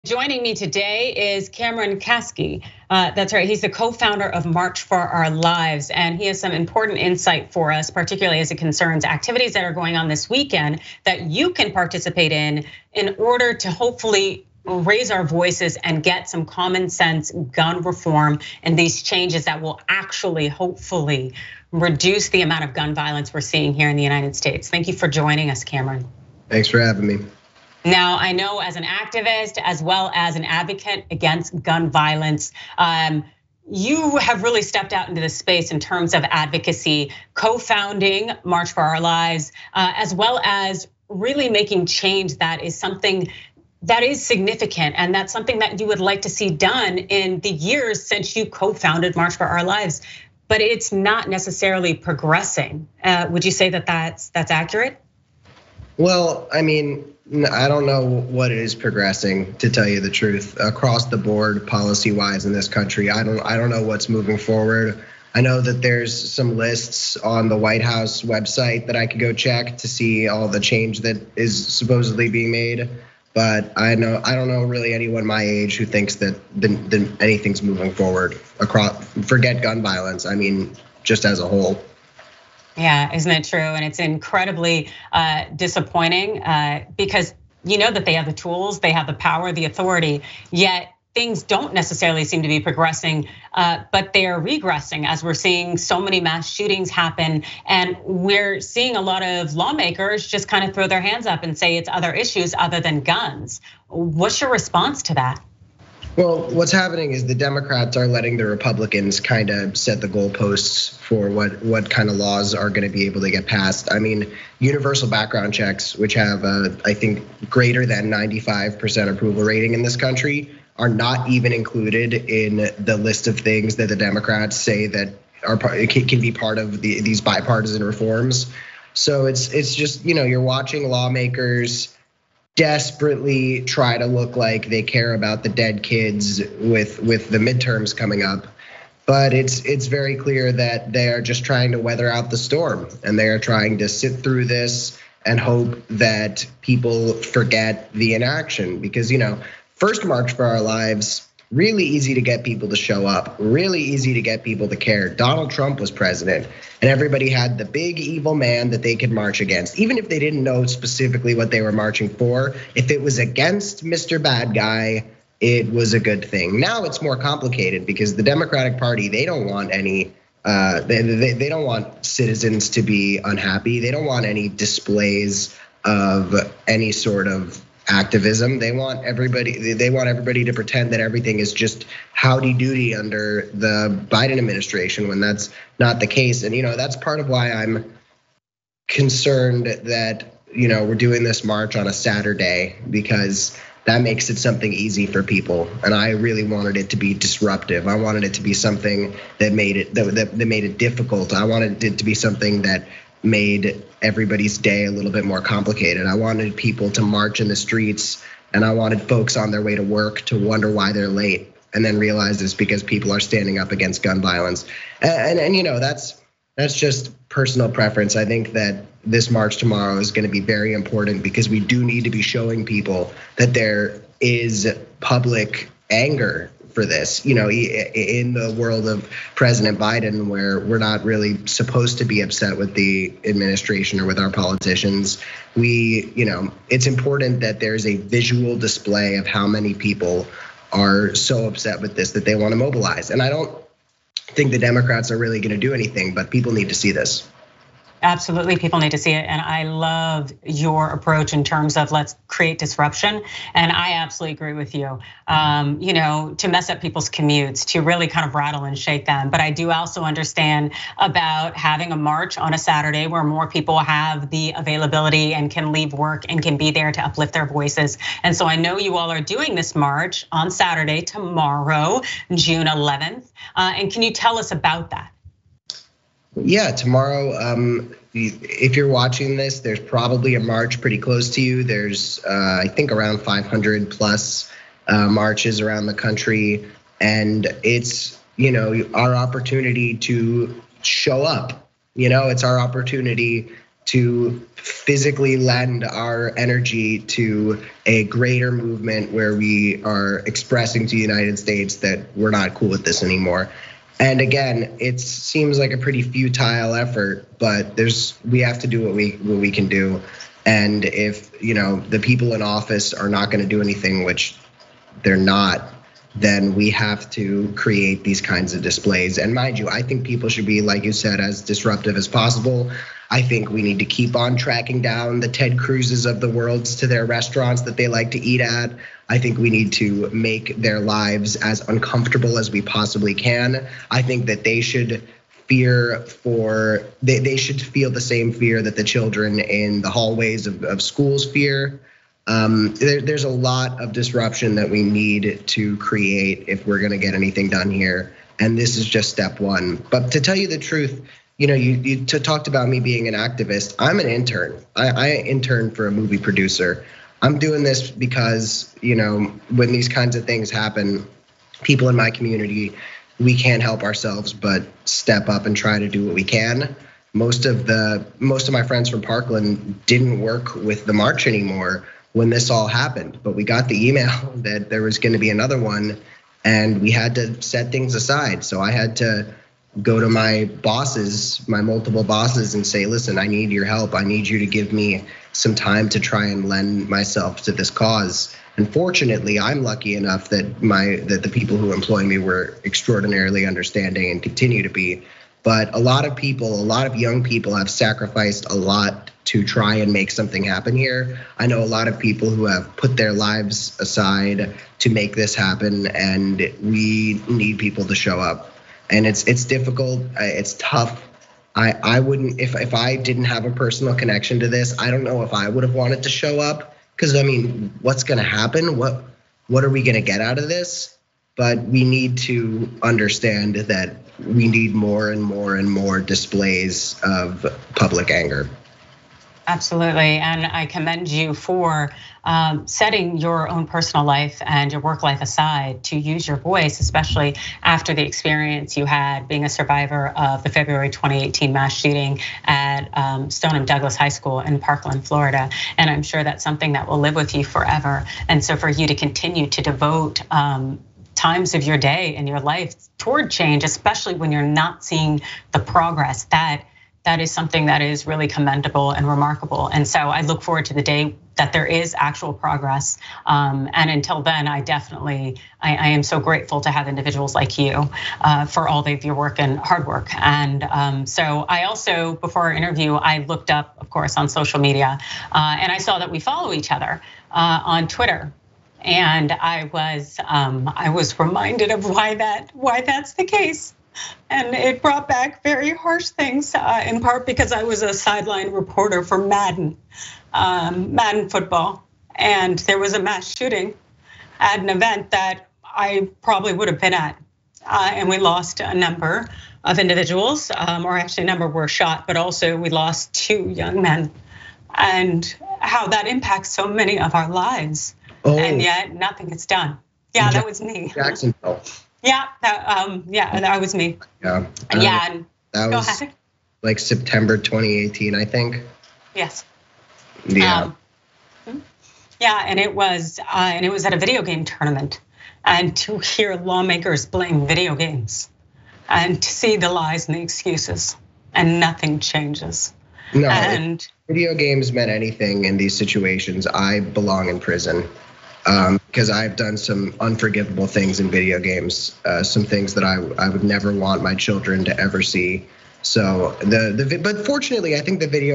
Joining me today is Cameron Kasky. That's right, he's the co-founder of March for Our Lives, and he has some important insight for us, particularly as it concerns activities that are going on this weekend that you can participate in order to hopefully raise our voices and get some common sense gun reform and these changes that will actually, hopefully, reduce the amount of gun violence we're seeing here in the United States. Thank you for joining us, Cameron. Thanks for having me. Now, I know as an activist, as well as an advocate against gun violence, you have really stepped out into this space in terms of advocacy, co-founding March for Our Lives, as well as really making change that is something that is significant. And that's something that you would like to see done in the years since you co-founded March for Our Lives, but it's not necessarily progressing. Would you say that that's accurate? Well, I mean, I don't know what is progressing, to tell you the truth, across the board, policy-wise in this country. I don't know what's moving forward. I know that there's some lists on the White House website that I could go check to see all the change that is supposedly being made. But I don't know really anyone my age who thinks that anything's moving forward across. Forget gun violence. I mean, just as a whole. Yeah, isn't it true? And it's incredibly disappointing because you know that they have the tools, they have the power, the authority, yet things don't necessarily seem to be progressing, but they are regressing as we're seeing so many mass shootings happen. And we're seeing a lot of lawmakers just kind of throw their hands up and say it's other issues other than guns. What's your response to that? Well, what's happening is the Democrats are letting the Republicans kind of set the goalposts for what kind of laws are going to be able to get passed. I mean, universal background checks, which have I think greater than 95% approval rating in this country, are not even included in the list of things that the Democrats say that can be part of these bipartisan reforms. So it's just, you're watching lawmakers desperately try to look like they care about the dead kids with the midterms coming up. But it's very clear that they are just trying to weather out the storm, and they are trying to sit through this and hope that people forget the inaction. Because, first March for Our Lives, really easy to get people to show up, really easy to get people to care. Donald Trump was president, and everybody had the big evil man that they could march against. Even if they didn't know specifically what they were marching for, if it was against Mr. Bad Guy, it was a good thing. Now it's more complicated because the Democratic Party, they don't want any, they don't want citizens to be unhappy. They don't want any displays of any sort of activism. They want everybody to pretend that everything is just howdy doody under the Biden administration, when that's not the case. And that's part of why I'm concerned that we're doing this march on a Saturday, because that makes it something easy for people. And I really wanted it to be disruptive. I wanted it to be something that made it difficult. I wanted it to be something that made everybody's day a little bit more complicated. I wanted people to march in the streets, and I wanted folks on their way to work to wonder why they're late, and then realize it's because people are standing up against gun violence. And that's just personal preference. I think that this march tomorrow is going to be very important, because we do need to be showing people that there is public anger for this, in the world of President Biden, where we're not really supposed to be upset with the administration or with our politicians. It's important that there's a visual display of how many people are so upset with this that they want to mobilize. And I don't think the Democrats are really going to do anything, but people need to see this. Absolutely, people need to see it. And I love your approach in terms of let's create disruption. And I absolutely agree with you. To mess up people's commutes, to really kind of rattle and shake them. But I do also understand about having a march on a Saturday where more people have the availability and can leave work and can be there to uplift their voices. And so I know you all are doing this march on Saturday, tomorrow, June 11th. And can you tell us about that? Yeah, tomorrow, if you're watching this, there's probably a march pretty close to you. There's, I think, around 500 plus marches around the country. And it's, our opportunity to show up. It's our opportunity to physically lend our energy to a greater movement where we are expressing to the United States that we're not cool with this anymore. And again, it seems like a pretty futile effort, but we have to do what we can do. And if the people in office are not going to do anything, which they're not, then we have to create these kinds of displays. And mind you, I think people should be, like you said, as disruptive as possible. I think we need to keep on tracking down the Ted Cruzes of the world to their restaurants that they like to eat at. I think we need to make their lives as uncomfortable as we possibly can. I think that they should they should feel the same fear that the children in the hallways of schools fear. There's a lot of disruption that we need to create if we're gonna get anything done here. And this is just step one. But to tell you the truth, you talked about me being an activist. I'm an intern. I intern for a movie producer. I'm doing this because, when these kinds of things happen, people in my community, we can't help ourselves but step up and try to do what we can. Most of my friends from Parkland didn't work with the march anymore when this all happened, but we got the email that there was going to be another one, and we had to set things aside. So I had to go to my multiple bosses, and say, listen, I need your help. I need you to give me some time to try and lend myself to this cause. And fortunately, I'm lucky enough that the people who employ me were extraordinarily understanding and continue to be. But a lot of young people have sacrificed a lot to try and make something happen here. I know a lot of people who have put their lives aside to make this happen, and we need people to show up. And it's difficult, it's tough. I wouldn't, if I didn't have a personal connection to this, I don't know if I would have wanted to show up, because what's gonna happen? What are we gonna get out of this? But we need to understand that we need more and more and more displays of public anger. Absolutely, and I commend you for setting your own personal life and your work life aside to use your voice, especially after the experience you had being a survivor of the February 2018 mass shooting at Stoneman Douglas High School in Parkland, Florida. And I'm sure that's something that will live with you forever. And so for you to continue to devote times of your day and your life toward change, especially when you're not seeing the progress, that is something that is really commendable and remarkable. And so I look forward to the day that there is actual progress. And until then, I am so grateful to have individuals like you for all of your work and hard work. And so I also, before our interview, I looked up, of course, on social media, and I saw that we follow each other on Twitter. And I was reminded of why that's the case. And it brought back very harsh things, in part because I was a sideline reporter for Madden football. And there was a mass shooting at an event that I probably would have been at. And we lost a number of individuals, or actually a number were shot, but also we lost 2 young men. And how that impacts so many of our lives. Oh. And yet nothing gets done. Yeah, that was me. Jacksonville. Yeah, that was me. Yeah. And that go was ahead. Like September 2018, I think. Yes. Yeah. Yeah, and it was at a video game tournament, and to hear lawmakers blame video games, and to see the lies and the excuses, and nothing changes. No, if video games meant anything in these situations, I belong in prison. Because I've done some unforgivable things in video games, some things that I would never want my children to ever see. So but fortunately, I think the video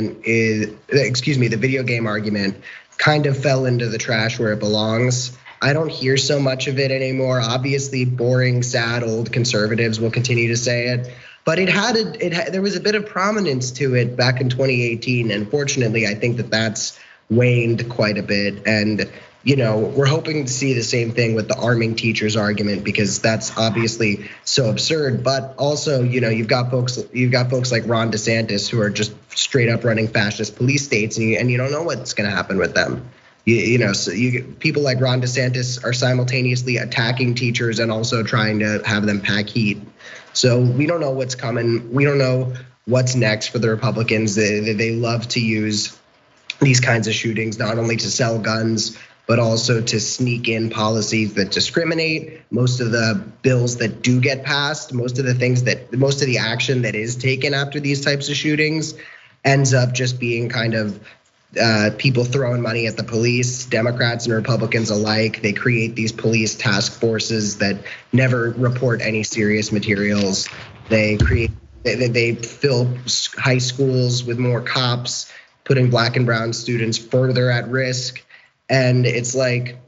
game argument kind of fell into the trash where it belongs. I don't hear so much of it anymore. Obviously, boring, sad old conservatives will continue to say it, but there was a bit of prominence to it back in 2018, and fortunately, I think that's waned quite a bit. And we're hoping to see the same thing with the arming teachers argument, because that's obviously so absurd. But also, you've got folks like Ron DeSantis who are just straight up running fascist police states, and you don't know what's going to happen with them. People like Ron DeSantis are simultaneously attacking teachers and also trying to have them pack heat. So we don't know what's coming. We don't know what's next for the Republicans. They love to use these kinds of shootings not only to sell guns, but also to sneak in policies that discriminate. Most of the bills that do get passed, most of the action that is taken after these types of shootings ends up just being kind of people throwing money at the police, Democrats and Republicans alike. They create these police task forces that never report any serious materials. They fill high schools with more cops, putting black and brown students further at risk. And it's like,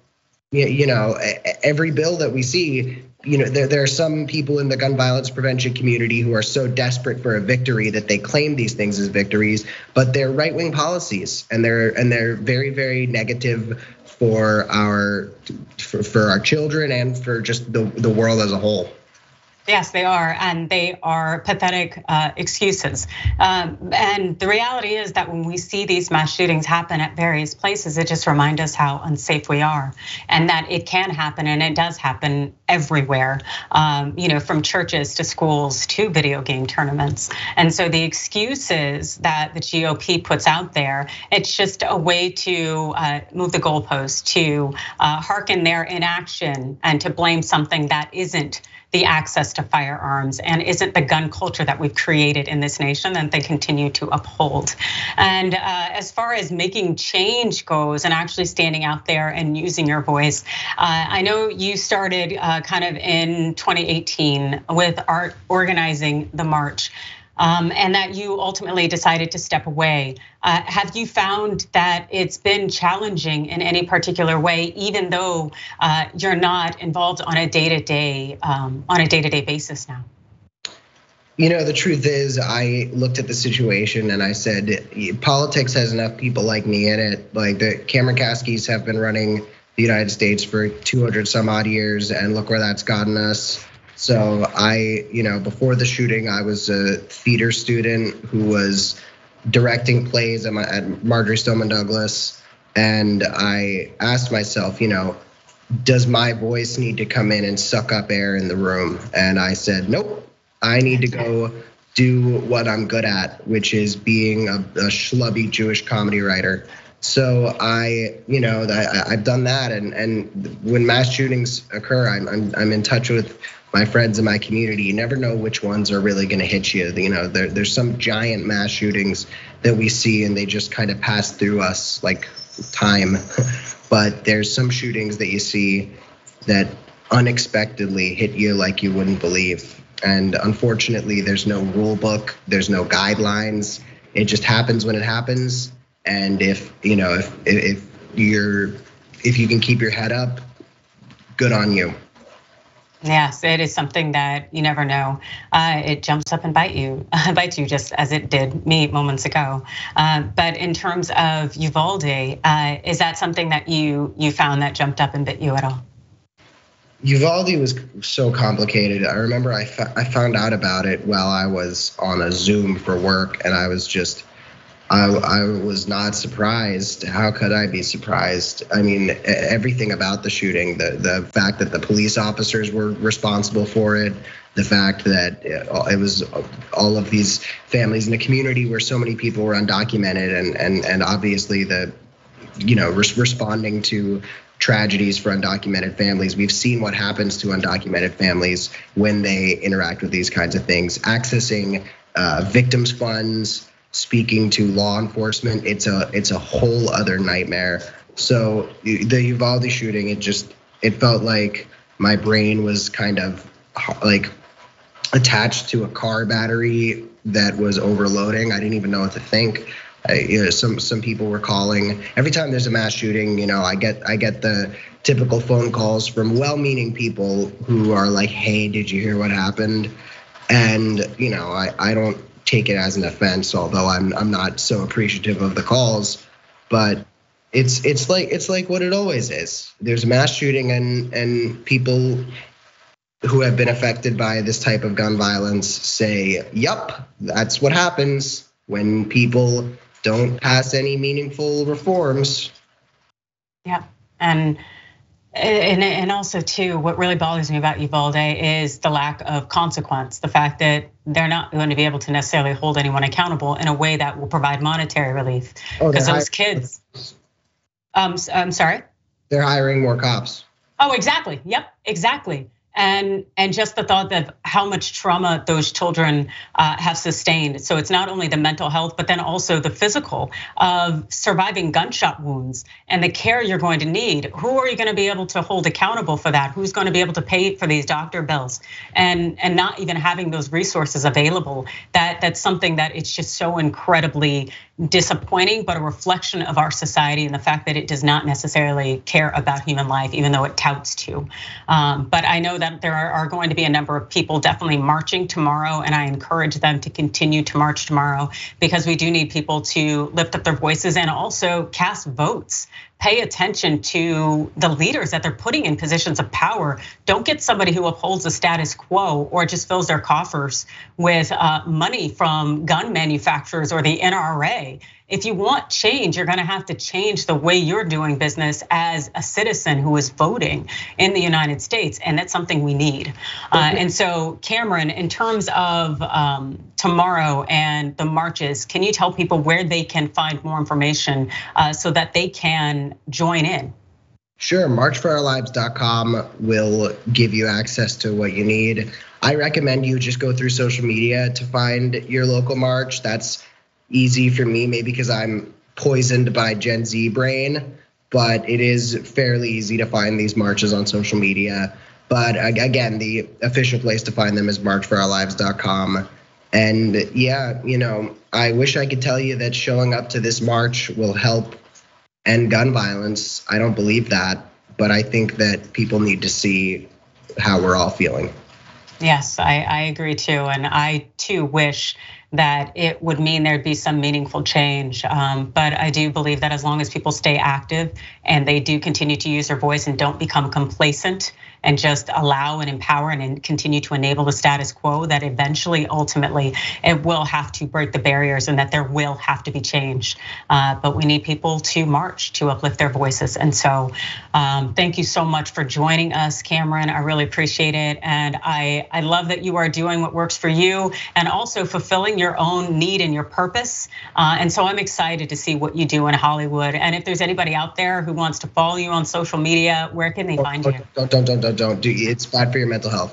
every bill that we see, there are some people in the gun violence prevention community who are so desperate for a victory that they claim these things as victories, but they're right-wing policies, and they're very, very negative for our children and for just the world as a whole. Yes, they are, and they are pathetic excuses. And the reality is that when we see these mass shootings happen at various places, it just reminds us how unsafe we are, and that it can happen, and it does happen everywhere. From churches to schools to video game tournaments. And so the excuses that the GOP puts out there, it's just a way to move the goalposts, to hearken their inaction, and to blame something that isn't the access to firearms and isn't the gun culture that we've created in this nation that they continue to uphold. And as far as making change goes and actually standing out there and using your voice, I know you started kind of in 2018 with organizing the march. And that you ultimately decided to step away. Have you found that it's been challenging in any particular way, even though you're not involved on a day-to-day basis now? The truth is, I looked at the situation and I said, politics has enough people like me in it. Like the Cameron Kaskys have been running the United States for 200 some odd years, and look where that's gotten us. So before the shooting, I was a theater student who was directing plays at Marjory Stoneman Douglas. And I asked myself, does my voice need to come in and suck up air in the room? And I said, nope, I need to go do what I'm good at, which is being a schlubby Jewish comedy writer. So I've done that. And when mass shootings occur, I'm in touch with my friends in my community. You never know which ones are really gonna hit you. There's some giant mass shootings that we see and they just kind of pass through us like time. But there's some shootings that you see that unexpectedly hit you like you wouldn't believe. And unfortunately, there's no rule book, there's no guidelines. It just happens when it happens. And if you can keep your head up, good on you. Yes, it is something that you never know. It jumps up and bites you just as it did me moments ago. But in terms of Uvalde, is that something that you found that jumped up and bit you at all? Uvalde was so complicated. I remember I found out about it while I was on a Zoom for work, and I was not surprised. How could I be surprised? I mean, everything about the shooting, the fact that the police officers were responsible for it, the fact that it was all of these families in the community where so many people were undocumented, and obviously responding to tragedies for undocumented families. We've seen what happens to undocumented families when they interact with these kinds of things, accessing victims' funds, speaking to law enforcement. It's a whole other nightmare. So the Uvalde shooting, it felt like my brain was kind of like attached to a car battery that was overloading. I didn't even know what to think. Some people were calling. Every time there's a mass shooting, I get the typical phone calls from well-meaning people who are like, "Hey, did you hear what happened?" And I don't take it as an offense, although I'm not so appreciative of the calls. But it's like what it always is. There's a mass shooting, and people who have been affected by this type of gun violence say, "Yup, that's what happens when people don't pass any meaningful reforms." Yeah, and And also too, what really bothers me about Uvalde is the lack of consequence. The fact that they're not going to be able to necessarily hold anyone accountable in a way that will provide monetary relief. Because those kids, I'm sorry? They're hiring more cops. Oh, exactly, yep, exactly. And just the thought of how much trauma those children have sustained. So it's not only the mental health, but then also the physical of surviving gunshot wounds and the care you're going to need. Who are you going to be able to hold accountable for that? Who's going to be able to pay for these doctor bills? And not even having those resources available, that's something that it's just so incredibly disappointing, but a reflection of our society and the fact that it does not necessarily care about human life, even though it touts to. But I know that there are going to be a number of people definitely marching tomorrow, and I encourage them to continue to march tomorrow because we do need people to lift up their voices and also cast votes. Pay attention to the leaders that they're putting in positions of power. Don't get somebody who upholds the status quo or just fills their coffers with money from gun manufacturers or the NRA. If you want change, you're gonna have to change the way you're doing business as a citizen who is voting in the United States, and that's something we need. And so, Cameron, in terms of tomorrow and the marches, can you tell people where they can find more information so that they can join in? Sure, marchforourlives.com will give you access to what you need. I recommend you just go through social media to find your local march. That's easy for me, maybe because I'm poisoned by Gen Z brain, but it is fairly easy to find these marches on social media. But again, the official place to find them is marchforourlives.com. And yeah, I wish I could tell you that showing up to this march will help end gun violence. I don't believe that, but I think that people need to see how we're all feeling. Yes, I agree too. And I too wish that it would mean there'd be some meaningful change. But I do believe that as long as people stay active and they do continue to use their voice and don't become complacent and just allow and empower and continue to enable the status quo, that eventually, ultimately, it will have to break the barriers and that there will have to be change. But we need people to march, to uplift their voices. And so thank you so much for joining us, Cameron. I really appreciate it. And I love that you are doing what works for you and also fulfilling your own need and your purpose. And so I'm excited to see what you do in Hollywood. And if there's anybody out there who wants to follow you on social media, where can they find you? Don't do it. It's bad for your mental health.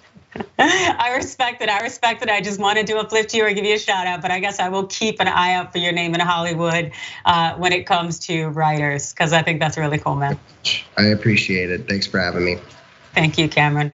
I respect it. I just wanted to uplift you or give you a shout out, but I guess I will keep an eye out for your name in Hollywood when it comes to writers, because I think that's really cool, man. I appreciate it. Thanks for having me. Thank you, Cameron.